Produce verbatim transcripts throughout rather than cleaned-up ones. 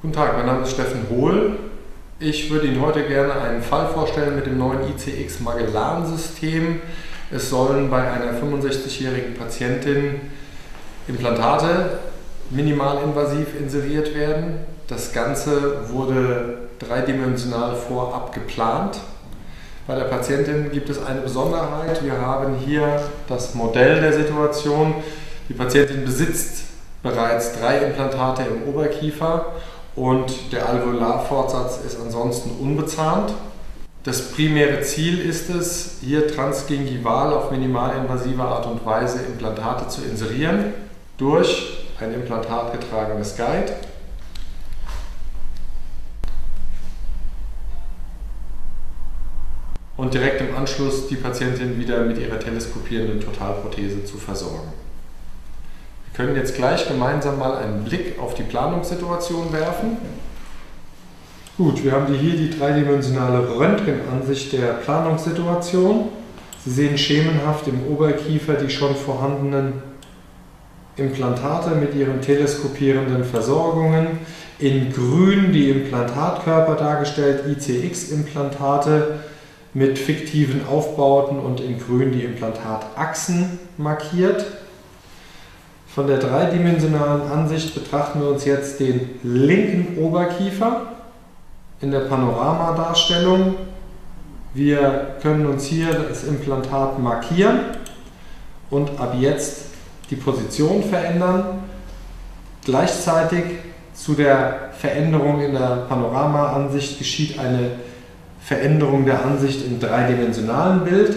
Guten Tag, mein Name ist Steffen Hohl. Ich würde Ihnen heute gerne einen Fall vorstellen mit dem neuen I C X Magellan-System. Es sollen bei einer fünfundsechzigjährigen Patientin Implantate minimalinvasiv inseriert werden. Das Ganze wurde dreidimensional vorab geplant. Bei der Patientin gibt es eine Besonderheit. Wir haben hier das Modell der Situation. Die Patientin besitzt bereits drei Implantate im Oberkiefer und der Alveolarfortsatz ist ansonsten unbezahnt. Das primäre Ziel ist es, hier transgingival auf minimalinvasive Art und Weise Implantate zu inserieren durch ein implantatgetragenes Guide. Und direkt im Anschluss die Patientin wieder mit ihrer teleskopierenden Totalprothese zu versorgen. Wir können jetzt gleich gemeinsam mal einen Blick auf die Planungssituation werfen. Gut, wir haben hier die dreidimensionale Röntgenansicht der Planungssituation. Sie sehen schemenhaft im Oberkiefer die schon vorhandenen Implantate mit ihren teleskopierenden Versorgungen. In grün die Implantatkörper dargestellt, I C X-Implantate mit fiktiven Aufbauten und in grün die Implantatachsen markiert. Von der dreidimensionalen Ansicht betrachten wir uns jetzt den linken Oberkiefer in der Panoramadarstellung. Wir können uns hier das Implantat markieren und ab jetzt die Position verändern. Gleichzeitig zu der Veränderung in der Panoramaansicht geschieht eine Veränderung der Ansicht im dreidimensionalen Bild.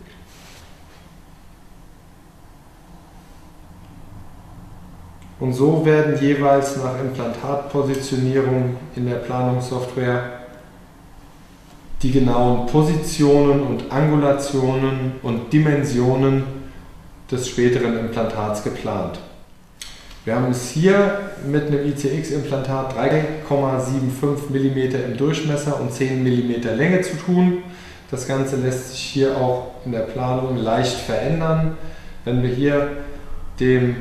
Und so werden jeweils nach Implantatpositionierung in der Planungssoftware die genauen Positionen und Angulationen und Dimensionen des späteren Implantats geplant. Wir haben es hier mit einem I C X-Implantat drei Komma fünfundsiebzig Millimeter im Durchmesser und zehn Millimeter Länge zu tun. Das Ganze lässt sich hier auch in der Planung leicht verändern. Wenn wir hier dem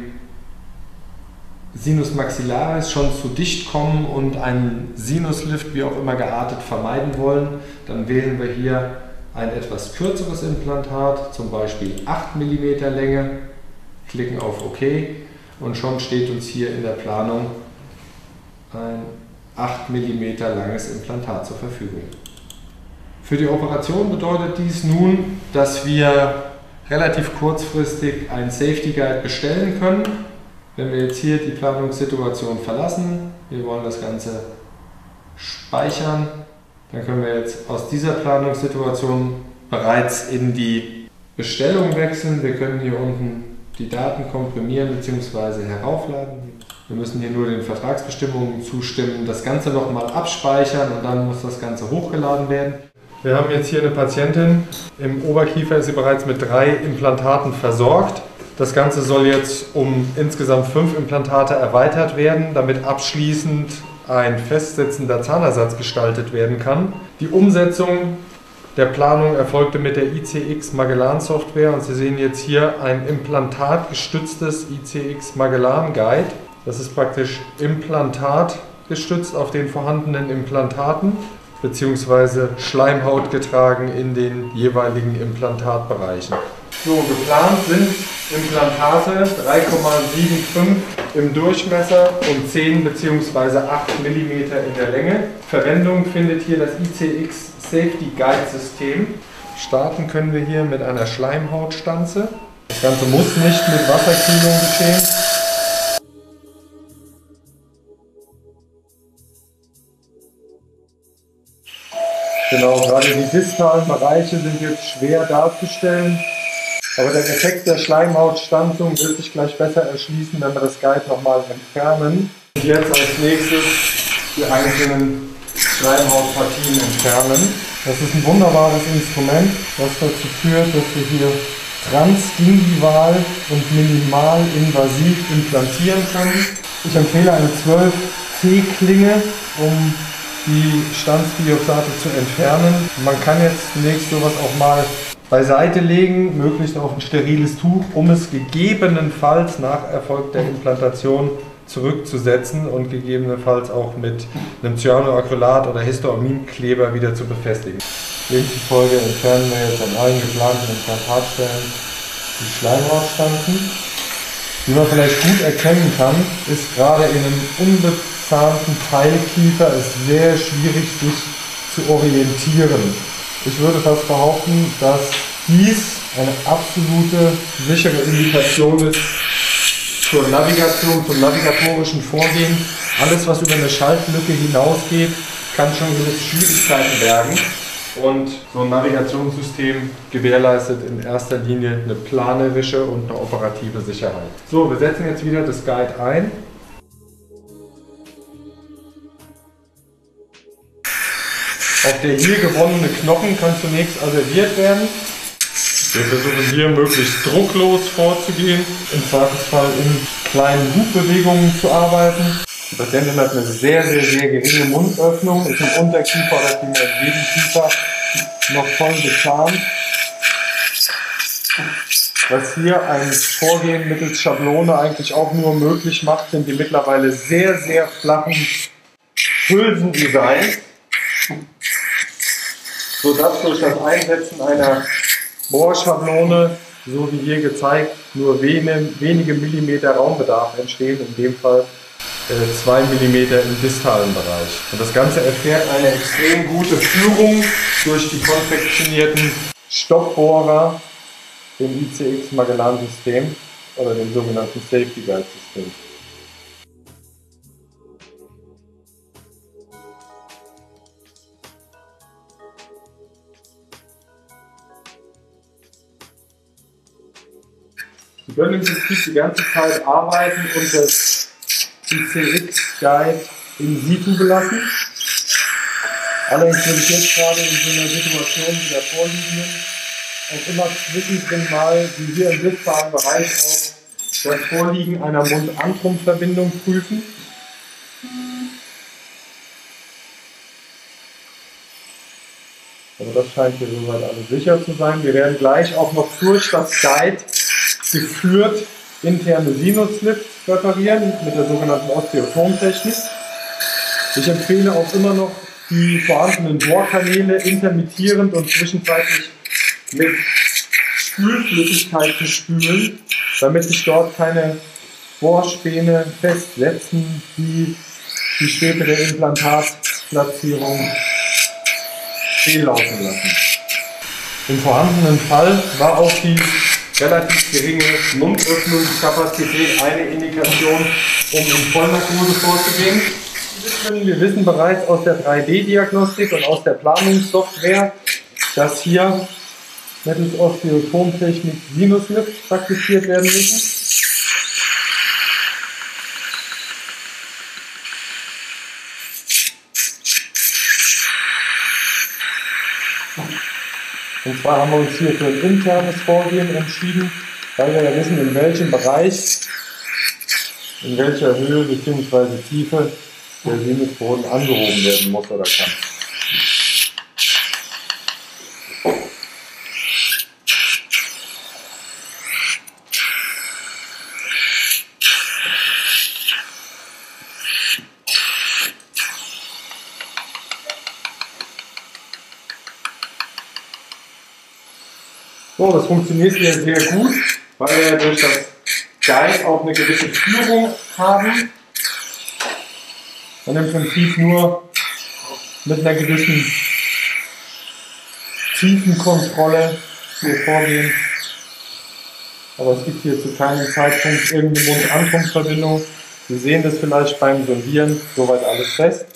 Sinus maxillaris schon zu dicht kommen und einen Sinuslift, wie auch immer geartet, vermeiden wollen, dann wählen wir hier ein etwas kürzeres Implantat, zum Beispiel acht Millimeter Länge, klicken auf OK und schon steht uns hier in der Planung ein acht Millimeter langes Implantat zur Verfügung. Für die Operation bedeutet dies nun, dass wir relativ kurzfristig ein Safety Guide bestellen können. Wenn wir jetzt hier die Planungssituation verlassen, wir wollen das Ganze speichern, dann können wir jetzt aus dieser Planungssituation bereits in die Bestellung wechseln. Wir können hier unten die Daten komprimieren bzw. heraufladen. Wir müssen hier nur den Vertragsbestimmungen zustimmen, das Ganze nochmal abspeichern und dann muss das Ganze hochgeladen werden. Wir haben jetzt hier eine Patientin, im Oberkiefer ist sie bereits mit drei Implantaten versorgt. Das Ganze soll jetzt um insgesamt fünf Implantate erweitert werden, damit abschließend ein festsetzender Zahnersatz gestaltet werden kann. Die Umsetzung der Planung erfolgte mit der I C X Magellan Software und Sie sehen jetzt hier ein implantatgestütztes I C X Magellan Guide. Das ist praktisch Implantat gestützt auf den vorhandenen Implantaten bzw. Schleimhaut getragen in den jeweiligen Implantatbereichen. So, geplant sind Implantate drei Komma fünfundsiebzig im Durchmesser und zehn bzw. acht Millimeter in der Länge. Verwendung findet hier das I C X Safety Guide System. Starten können wir hier mit einer Schleimhautstanze. Das Ganze muss nicht mit Wasserkühlung geschehen. Genau, gerade die distalen Bereiche sind jetzt schwer darzustellen. Aber der Effekt der Schleimhautstanzung wird sich gleich besser erschließen, wenn wir das Guide nochmal entfernen. Und jetzt als nächstes die einzelnen Schleimhautpartien entfernen. Das ist ein wunderbares Instrument, das dazu führt, dass wir hier transgingival und minimalinvasiv implantieren können. Ich empfehle eine zwölf C Klinge, um die Stanzbiopsate zu entfernen. Man kann jetzt zunächst sowas auch mal beiseite legen, möglichst auf ein steriles Tuch, um es gegebenenfalls nach Erfolg der Implantation zurückzusetzen und gegebenenfalls auch mit einem Cyanoacrylat oder Histaminkleber wieder zu befestigen. Demzufolge entfernen wir jetzt an allen geplanten Implantatstellen die Schleimhautstanzen. Wie man vielleicht gut erkennen kann, ist gerade in einem unbezahnten Teilkiefer es sehr schwierig, sich zu orientieren. Ich würde fast behaupten, dass dies eine absolute sichere Indikation ist zur Navigation, zum navigatorischen Vorgehen. Alles, was über eine Schaltlücke hinausgeht, kann schon gewisse Schwierigkeiten bergen. Und so ein Navigationssystem gewährleistet in erster Linie eine planerische und eine operative Sicherheit. So, wir setzen jetzt wieder das Guide ein. Auch der hier gewonnene Knochen kann zunächst asserviert werden. Wir versuchen hier möglichst drucklos vorzugehen, im Zweifelsfall in kleinen Hubbewegungen zu arbeiten. Die Patientin hat eine sehr, sehr, sehr geringe Mundöffnung, ist im Unterkiefer oder vielmehr im Nebenkiefer noch voll bezahnt. Was hier ein Vorgehen mittels Schablone eigentlich auch nur möglich macht, sind die mittlerweile sehr, sehr flachen Hülsendesigns, sodass durch das Einsetzen einer Bohrschablone, so wie hier gezeigt, nur wenige, wenige Millimeter Raumbedarf entstehen, in dem Fall zwei Millimeter im distalen Bereich. Und das Ganze erfährt eine extrem gute Führung durch die konfektionierten Stoppbohrer, dem I C X Magellan-System oder dem sogenannten Safety Guide-System. Sie können im Prinzip die ganze Zeit arbeiten und das I C X-Guide in situ belassen. Allerdings würde ich jetzt gerade in so einer Situation wie der vorliegenden auch immer zwischendrin mal, wie hier im sichtbaren Bereich, auch das Vorliegen einer Mund-Antrum-Verbindung prüfen. Also das scheint hier soweit alles sicher zu sein. Wir werden gleich auch noch durch das Guide geführt interne Sinuslifts präparieren mit der sogenannten Osteotomtechnik. Ich empfehle auch immer noch, die vorhandenen Bohrkanäle intermittierend und zwischenzeitlich mit Spülflüssigkeit zu spülen, damit sich dort keine Bohrspäne festsetzen, die die spätere Implantatplatzierung fehllaufen lassen. Im vorhandenen Fall war auch die relativ geringe Mundöffnungskapazität eine Indikation, um in Vollnarkose vorzugehen. Wir wissen bereits aus der drei D Diagnostik und aus der Planungssoftware, dass hier mittels Osteotomtechnik Sinuslifts praktiziert werden müssen. Und zwar haben wir uns hier für ein internes Vorgehen entschieden, weil wir ja wissen, in welchem Bereich, in welcher Höhe bzw. Tiefe der Sinusboden angehoben werden muss oder kann. So, das funktioniert hier sehr gut, weil wir durch das Guide auch eine gewisse Führung haben und im Prinzip nur mit einer gewissen Tiefenkontrolle hier vorgehen. Aber es gibt hier zu keinem Zeitpunkt irgendeine Mund-Ankunftsverbindung. Sie sehen das vielleicht beim Sondieren, soweit alles fest.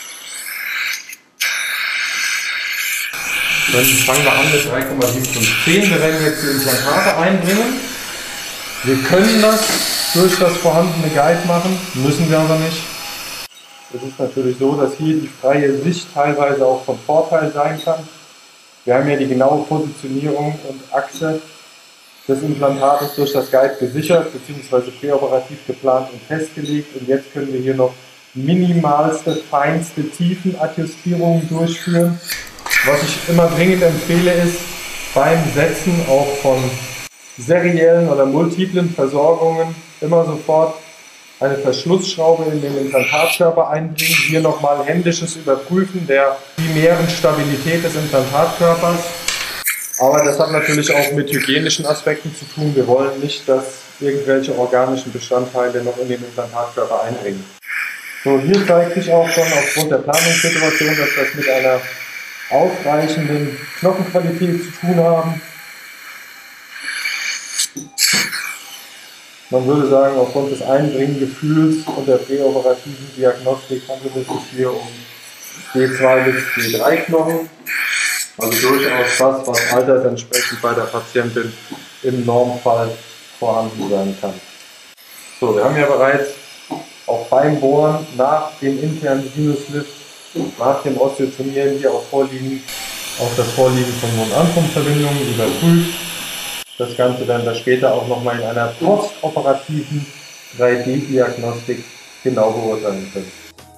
Dann fangen wir an mit drei Komma fünfundsiebzig. Wir werden jetzt die Implantate einbringen. Wir können das durch das vorhandene Guide machen, müssen wir aber nicht. Es ist natürlich so, dass hier die freie Sicht teilweise auch von Vorteil sein kann. Wir haben ja die genaue Positionierung und Achse des Implantates durch das Guide gesichert bzw. präoperativ geplant und festgelegt. Und jetzt können wir hier noch minimalste, feinste Tiefenadjustierungen durchführen. Was ich immer dringend empfehle ist, beim Setzen auch von seriellen oder multiplen Versorgungen immer sofort eine Verschlussschraube in den Implantatkörper einbringen. Hier nochmal händisches Überprüfen der primären Stabilität des Implantatkörpers. Aber das hat natürlich auch mit hygienischen Aspekten zu tun. Wir wollen nicht, dass irgendwelche organischen Bestandteile noch in den Implantatkörper eindringen. So, hier zeigt sich auch schon aufgrund der Planungssituation, dass wir es mit einer ausreichenden Knochenqualität zu tun haben. Man würde sagen, aufgrund des Einbringgefühls und der präoperativen Diagnostik handelt es sich hier um G zwei bis G drei Knochen. Also durchaus das, was altersentsprechend bei der Patientin im Normfall vorhanden sein kann. So, wir haben ja bereits auch beim Bohren nach dem internen Sinuslift, nach dem Osteotomieren hier auch vorliegen, auch das Vorliegen von Mund-Anpump-Verbindungen überprüft. Das Ganze werden wir später auch nochmal in einer postoperativen drei D Diagnostik genau beurteilen können.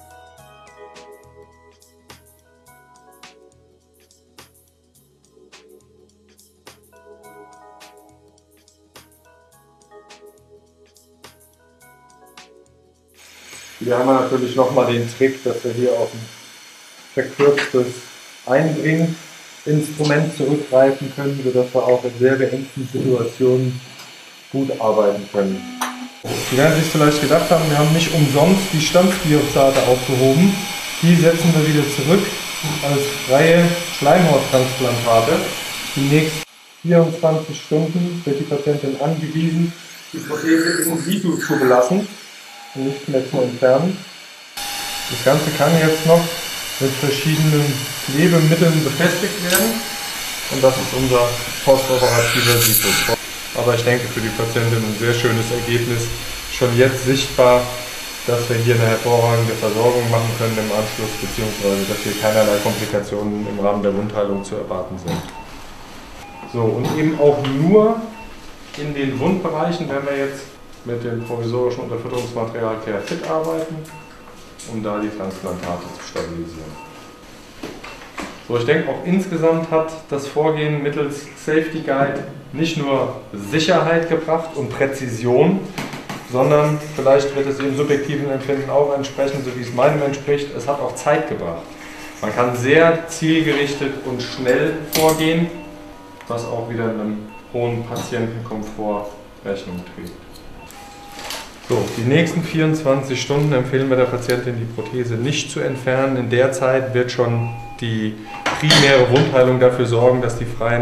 Hier haben wir natürlich nochmal den Trick, dass wir hier auf ein verkürztes Einbringinstrument zurückgreifen können, sodass wir auch in sehr beengten Situationen gut arbeiten können. Sie werden sich vielleicht gedacht haben, wir haben nicht umsonst die Stanzbiopsate aufgehoben. Die setzen wir wieder zurück als freie Schleimhauttransplantate. Die nächsten vierundzwanzig Stunden wird die Patientin angewiesen, die Prothese in situ zu belassen und nicht mehr zu entfernen. Das Ganze kann jetzt noch mit verschiedenen Klebemitteln befestigt werden und das ist unser postoperativer Situs. Aber ich denke für die Patientin ein sehr schönes Ergebnis, schon jetzt sichtbar, dass wir hier eine hervorragende Versorgung machen können im Anschluss, beziehungsweise dass hier keinerlei Komplikationen im Rahmen der Wundheilung zu erwarten sind. So, und eben auch nur in den Wundbereichen werden wir jetzt mit dem provisorischen Unterfütterungsmaterial CareFit arbeiten, um da die Transplantate zu stabilisieren. So, ich denke auch insgesamt hat das Vorgehen mittels Safety Guide nicht nur Sicherheit gebracht und Präzision, sondern vielleicht wird es Ihrem subjektiven Empfinden auch entsprechen, so wie es meinem entspricht, es hat auch Zeit gebracht. Man kann sehr zielgerichtet und schnell vorgehen, was auch wieder einem hohen Patientenkomfort Rechnung trägt. So, die nächsten vierundzwanzig Stunden empfehlen wir der Patientin, die Prothese nicht zu entfernen. In der Zeit wird schon die primäre Wundheilung dafür sorgen, dass die freien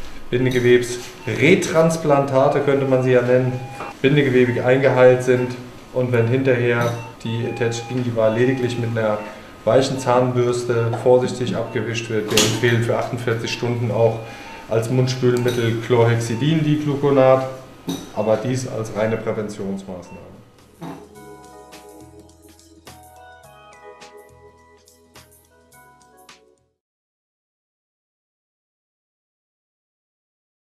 Bindegewebsretransplantate, könnte man sie ja nennen, bindegewebig eingeheilt sind. Und wenn hinterher die Attached Gingiva lediglich mit einer weichen Zahnbürste vorsichtig abgewischt wird, wir empfehlen für achtundvierzig Stunden auch als Mundspülmittel Chlorhexidin-Dicloconat, aber dies als reine Präventionsmaßnahme.